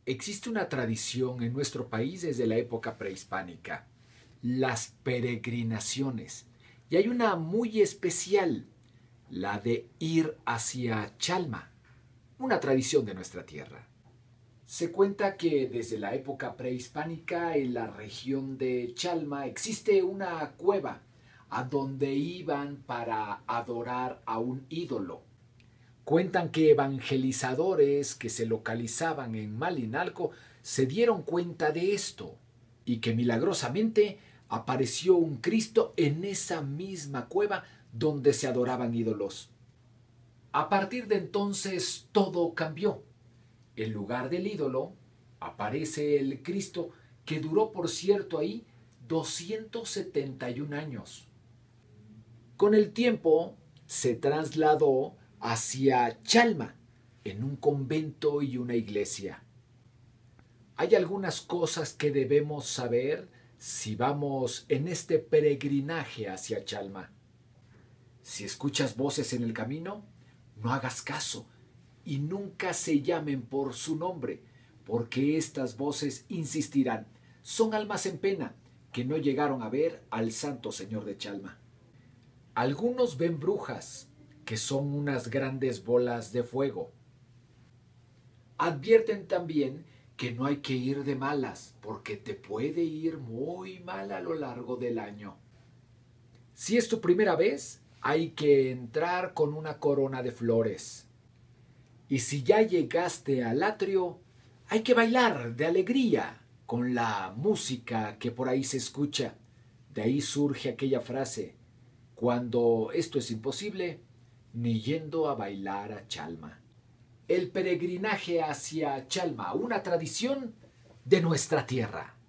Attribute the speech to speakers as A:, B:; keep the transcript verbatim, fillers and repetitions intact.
A: Existe una tradición en nuestro país desde la época prehispánica, las peregrinaciones. Y hay una muy especial, la de ir hacia Chalma, una tradición de nuestra tierra. Se cuenta que desde la época prehispánica en la región de Chalma existe una cueva a donde iban para adorar a un ídolo. Cuentan que evangelizadores que se localizaban en Malinalco se dieron cuenta de esto y que milagrosamente apareció un Cristo en esa misma cueva donde se adoraban ídolos. A partir de entonces todo cambió. En lugar del ídolo aparece el Cristo que duró, por cierto, ahí doscientos setenta y un años. Con el tiempo se trasladó hacia Chalma, en un convento y una iglesia. Hay algunas cosas que debemos saber si vamos en este peregrinaje hacia Chalma. Si escuchas voces en el camino, no hagas caso y nunca se llamen por su nombre, porque estas voces insistirán. Son almas en pena que no llegaron a ver al Santo Señor de Chalma. Algunos ven brujas, que son unas grandes bolas de fuego. Advierten también que no hay que ir de malas, porque te puede ir muy mal a lo largo del año. Si es tu primera vez, hay que entrar con una corona de flores. Y si ya llegaste al atrio, hay que bailar de alegría con la música que por ahí se escucha. De ahí surge aquella frase: cuando esto es imposible, ni yendo a bailar a Chalma. El peregrinaje hacia Chalma, una tradición de nuestra tierra.